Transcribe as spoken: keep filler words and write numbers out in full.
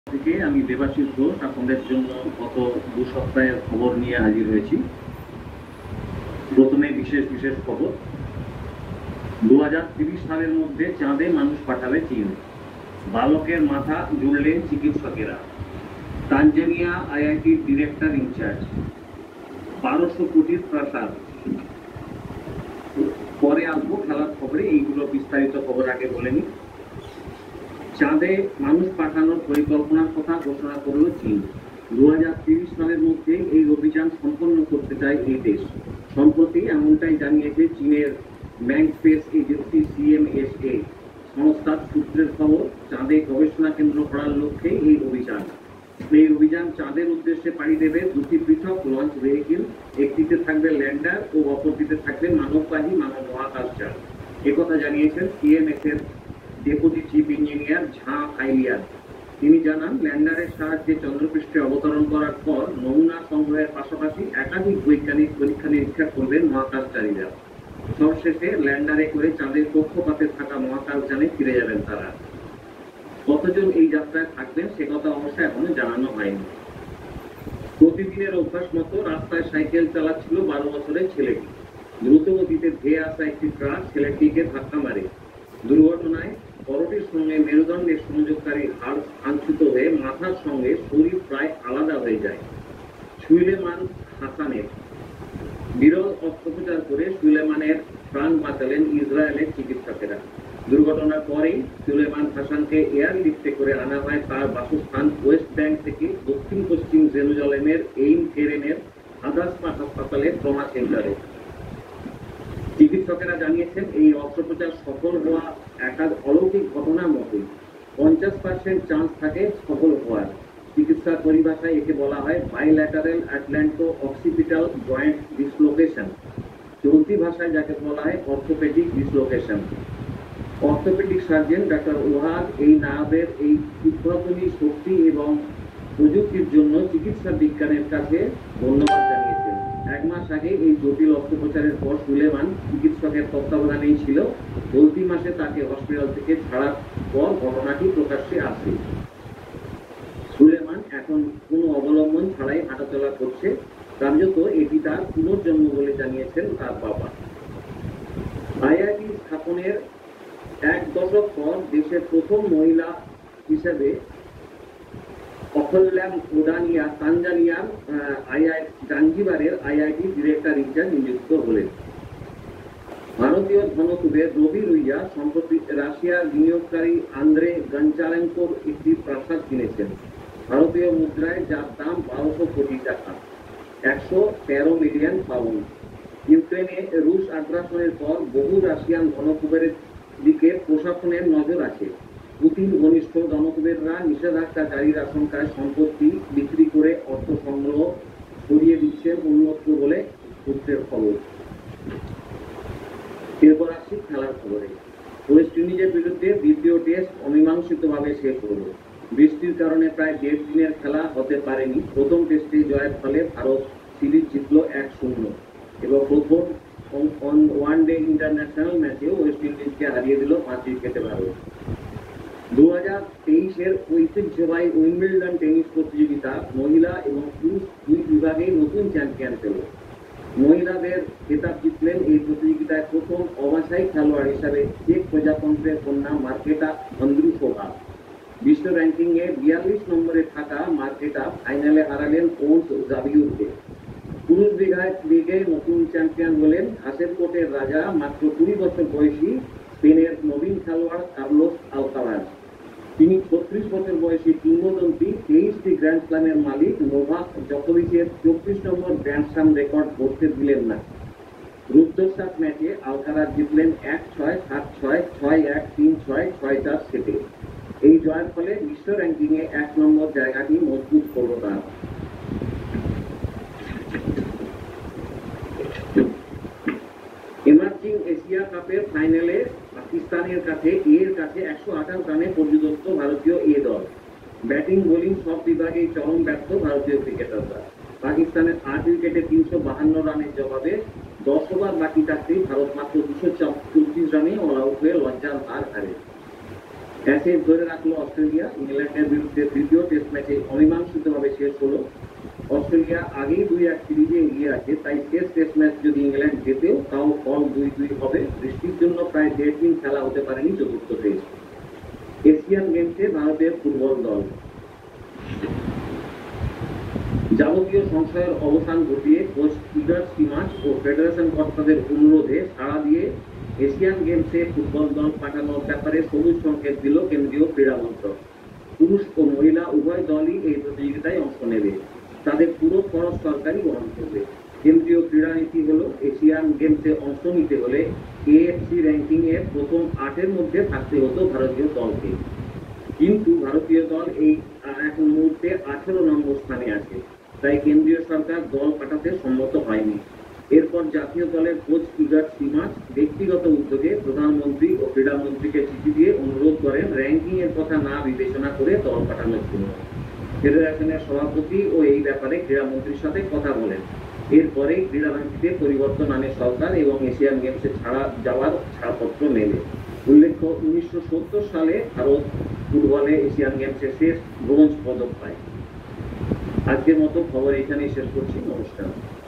থেকে আমি দেবাশিস ঘোষ আপনাদের জন্য গত দু সপ্তাহের খবর নিয়ে হাজির হয়েছি। প্রথমে বিশেষ বিশেষ খবর। দু হাজার তিরিশ সালের মধ্যে চাঁদে মানুষ পাঠাবে চীন। বালকের মাথা জুড়লেন চিকিৎসকেরা। তানজানিয়া আইআইটির ডিরেক্টর ইনচার্জ। বারোশো কোটির প্রাসাদ। পরে আসবো খেলার খবরে, এইগুলো বিস্তারিত খবর আগে বলে নি। চাঁদে মানুষ পাঠানোর পরিকল্পনার কথা ঘোষণা করল চীন। দু হাজার তিরিশ সালের মধ্যে এই অভিযান সম্পন্ন করতে চায় এই দেশ। সম্প্রতি এমনটাই জানিয়েছে চীনের ম্যাং স্পেস এজেন্সি সিএমএসএ সংস্থার সূত্রের খবর। চাঁদে গবেষণা কেন্দ্র করার লক্ষ্যে এই অভিযান। এই অভিযান চাঁদের উদ্দেশ্যে পাড়ি দেবে দুটি পৃথক লঞ্চ ভেহিকিল। একটিতে থাকবে ল্যান্ডার ও অপরটিতে থাকবে মানববাহী মানব মহাকাশযান। একথা জানিয়েছেন সিএমএস এর ডেপুটি চিফ ইঞ্জিনিয়ার ঝা আইলিয়ান। তিনি জানান, ল্যান্ডারের সাহায্যে চন্দ্রপৃষ্ঠে অবতরণ করার পর নমুনা সংগ্রহের পাশাপাশি একাধিক বৈজ্ঞানিক পরীক্ষা নিরীক্ষা করবেন মহাকাশচারীরা। সবশেষে ল্যান্ডারে করে চাঁদের কক্ষপথে থাকা মহাকাশযানে ফিরে যাবেন তারা। কতজন এই যাত্রায় থাকবেন সে কথা অবশ্য এখনো জানানো হয়নি। প্রতিদিনের অভ্যাস মতো রাস্তায় সাইকেল চালাচ্ছিল বারো বছরের ছেলেটি। দ্রুত গতিতে ধেয়ে আসা একটি ট্রাক ছেলেটিকে ধাক্কা মারে। দুর্ঘটনায় করটির সঙ্গে মেরুদণ্ডের সংযোগকারী হাড় স্থানচ্যুত হয়ে মাথার সঙ্গে শরীর প্রায় আলাদা হয়ে যায়। সুলেমান হাসানের বিরল অস্ত্রোপচার করে সুলেমানের প্রাণ বাঁচালেন ইসরায়েলের চিকিৎসকেরা। দুর্ঘটনার পরেই সুলেমান হাসানকে এয়ারলিফটে করে আনা হয় তার বাসস্থান ওয়েস্ট ব্যাংক থেকে দক্ষিণ পশ্চিম জেরুজালেমের এইম কেরেনের আদাসপা হাসপাতালের ট্রমা সেন্টারে। চিকিৎসকেরা জানিয়েছেন, এই অস্ত্রোপচার সফল হওয়া একটা অলৌকিক ঘটনার মতোই। পঞ্চাশ পার্সেন্ট চান্স থাকে সফল হওয়ার। চিকিৎসার পরিভাষায় একে বলা হয় bilateral atlanto occipital joint dislocation. চলতি ভাষায় যাকে বলা হয় orthopaedic dislocation. Orthopaedic surgeon doctor ওহাদ এই নার্ভের এই উদ্ভাবনী শক্তি এবং প্রযুক্তির জন্য চিকিৎসা বিজ্ঞানের কাছে ধন্যবাদ জানিয়েছেন। এক মাস আগে এই জটিল অস্ত্রোপচারের পর সুলেমান চিকিৎসকের তত্ত্বাবধানেই ছিল। চলতি মাসে তাকে হসপিটাল থেকে ছাড়ার পর ঘটনাটি প্রকাশ্যে আসে। সুলেমান এখন কোনো অবলম্বন ছাড়াই হাঁটাচলা করছে। কার্যত এটি তার পুনর্জন্ম বলে জানিয়েছেন তার বাবা। আইআইটি স্থাপনের এক দশক পর দেশের প্রথম মহিলা হিসেবে অখল্যাম ওডানিয়া তানজানিয়ার আইআই জাঞ্জিবারের আইআইটি ডিরেক্টর ইনচার্জ নিযুক্ত হলেন। ভারতীয় ধনকুবের রবি রুইয়া সম্প্রতি রাশিয়ার বিনিয়োগকারী আন্দ্রে গঞ্চালেঙ্কোর একটি প্রাসাদ কিনেছেন। ভারতীয় মুদ্রায় যার দাম বারোশো কোটি টাকা, একশো তেরো মিলিয়ন পাউন্ড। ইউক্রেনে রুশ আগ্রাসনের পর বহু রাশিয়ান ধনকুবেরের দিকে প্রশাসনের নজর আছে। পুতিন ঘনিষ্ঠ ধনকুবেররা নিষেধাজ্ঞা জারির আশঙ্কায় সম্পত্তি বিক্রি করে অর্থ সংগ্রহ সরিয়ে দিচ্ছেন অন্যত্র বলে সূত্রের খবর। এরপর আসছি খেলার খবরে। ওয়েস্ট ইন্ডিজের বিরুদ্ধে দ্বিতীয় টেস্ট অমীমাংসিতভাবে শেষ হল। বৃষ্টির কারণে প্রায় দেড় দিনের খেলা হতে পারেনি। প্রথম টেস্টে জয়ের ফলে ভারত সিরিজ জিতল এক শূন্য এবং প্রথম ওয়ান ডে ইন্টারন্যাশনাল ম্যাচেও ওয়েস্ট ইন্ডিজকে হারিয়ে দিল পাঁচ উইকেটে ভারত। দু হাজার তেইশের ঐতিহ্যবাহী উইম্বলডন টেনিস প্রতিযোগিতা মহিলা এবং পুরুষ দুই বিভাগেই নতুন চ্যাম্পিয়ন পেল। মহিলাদের খেতাব জিতলেন এই প্রতিযোগিতায় প্রথম অবাছাই খেলোয়াড় হিসাবে চেক প্রজাতন্ত্রের কন্যা মার্কেটা ভন্দ্রুশোভা। বিশ্ব র্যাঙ্কিং এ বিয়াল্লিশ নম্বরে থাকা মার্কেটা ফাইনালে হারালেন ওন্স জাবিউরকে। পুরুষ লিগে নতুন চ্যাম্পিয়ন হলেন হাসেলকোটের রাজা, মাত্র কুড়ি বছর বয়সী স্পেনের নবীন খেলোয়াড় কার্লোস আলকারাজ। তিনি ছত্রিশ বছর বয়সী কিংবদন্তি তেইশটি গ্র্যান্ড স্ল্যামের মালিক নোভাক জকোভিচের চব্বিশ নম্বর গ্র্যান্ড স্ল্যাম রেকর্ড গড়তে দিলেন না। রুদ্ধশ্বাস ম্যাচে আলকারাজ জিতলেন এক ছয়, সাত ছয়, ছয় এক, তিন ছয়, ছয় চার সেটে। এই জয়ের ফলে বিশ্ব র্যাঙ্কিং এ এক নম্বর জায়গাটি মজবুত করল তার। এমার্জিং এশিয়া কাপের ফাইনালে পাকিস্তানের কাছে এর কাছে একশো আঠাশ রানে পর্যদস্ত ভারতীয় এ দল। ব্যাটিং বোলিং সব বিভাগেই চরম ব্যর্থ ভারতীয় ক্রিকেটাররা। পাকিস্তানের আট উইকেটে তিনশো বাহান্ন রানের জবাবে দশ ওভার বাকি থাকতেই ভারত মাত্র দুশো চৌত্রিশ রানে অল আউট হয়ে লজ্জার হার হারে। অ্যাসেজ ধরে রাখলো অস্ট্রেলিয়া। ইংল্যান্ডের বিরুদ্ধে তৃতীয় টেস্ট ম্যাচে অমীমাংসিতভাবে শেষ হলো। অস্ট্রেলিয়া আগেই দুই এক সিরিজে এগিয়ে আছে, তাই শেষ টেস্ট ম্যাচ যদি ইংল্যান্ড জেতেও তাও ফল দুই দুই হবে। বৃষ্টির জন্য প্রায় দেড় দিন খেলা হতে পারেনি চতুর্থ টেস্ট। এশিয়ান গেমসে ভারতের ফুটবল দল যাবতীয় সংশয়ের অবসান ঘটিয়ে কোচ ইগার সিমাচ ও ফেডারেশন কর্তাদের অনুরোধে সাড়া দিয়ে এশিয়ান গেমসে ফুটবল দল পাঠানোর ব্যাপারে সবুজ সংকেত দিল কেন্দ্রীয় ক্রীড়া মন্ত্রক। পুরুষ ও মহিলা উভয় দলই এই প্রতিযোগিতায় অংশ নেবে। তাদের পুরো খরচ সরকারই বহন করবে। কেন্দ্রীয় ক্রীড়া নীতি হলো এশিয়ান গেমসে অংশ নিতে হলে এএফসি র্যাঙ্কিং এর প্রথম আটের মধ্যে থাকতে হতো ভারতীয় দলকে, কিন্তু ভারতীয় দল এই এখন মুহূর্তে আঠেরো নম্বর স্থানে আছে, তাই কেন্দ্রীয় সরকার দল পাঠাতে সম্মত হয়নি। এরপর জাতীয় দলের কোচ ইগার সিমাচ ব্যক্তিগত উদ্যোগে প্রধানমন্ত্রী ও ক্রীড়ামন্ত্রীকে চিঠি দিয়ে অনুরোধ করেন র্যাঙ্কিং এর কথা না বিবেচনা করে দল পাঠানোর জন্য। ফেডারেশনের সভাপতি ও এই ব্যাপারে ক্রীড়ামন্ত্রীর সাথে কথা বলেন। এরপরে ক্রীড়ানীতিতে পরিবর্তন আনে সরকার এবং এশিয়ান গেমসে ছাড়া যাওয়ার ছাড়পত্র মেলে। উল্লেখ্য, উনিশশো সত্তর সালে ভারত ফুটবলে এশিয়ান গেমসে শেষ ব্রোঞ্জ পদক পায়। আজকের মতো খবর এখানেই শেষ করছি। নমস্কার।